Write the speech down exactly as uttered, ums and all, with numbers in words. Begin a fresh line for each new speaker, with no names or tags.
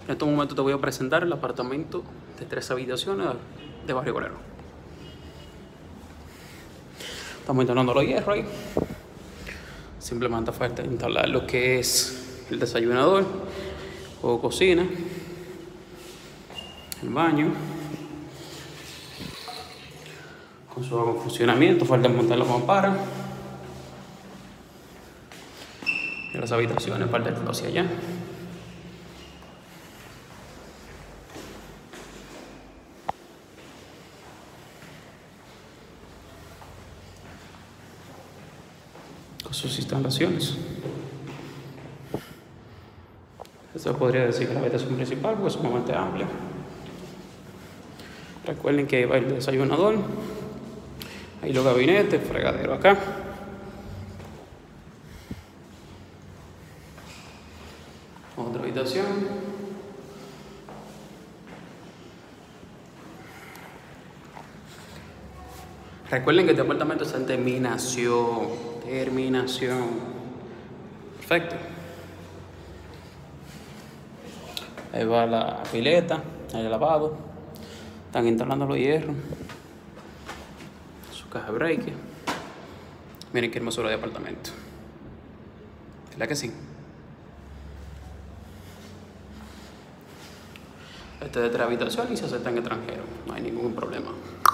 En estos momentos te voy a presentar el apartamento de tres habitaciones de Barrio Obrero. Estamos instalando los hierros ahí. Simplemente falta instalar lo que es el desayunador o cocina, el baño con su funcionamiento. Falta montar la mampara y las habitaciones, falta el hacia allá. Con sus instalaciones. Eso podría decir que la habitación principal, porque es sumamente amplia. Recuerden que va el desayunador, ahí los gabinetes, fregadero acá. Otra habitación. Recuerden que este apartamento está en terminación. Terminación. Perfecto. Ahí va la pileta, el lavabo. Están instalando los hierros. Su caja de break. Miren qué hermosura de apartamento. ¿Verdad que sí? Este es de tres habitaciones y se acepta en extranjero. No hay ningún problema.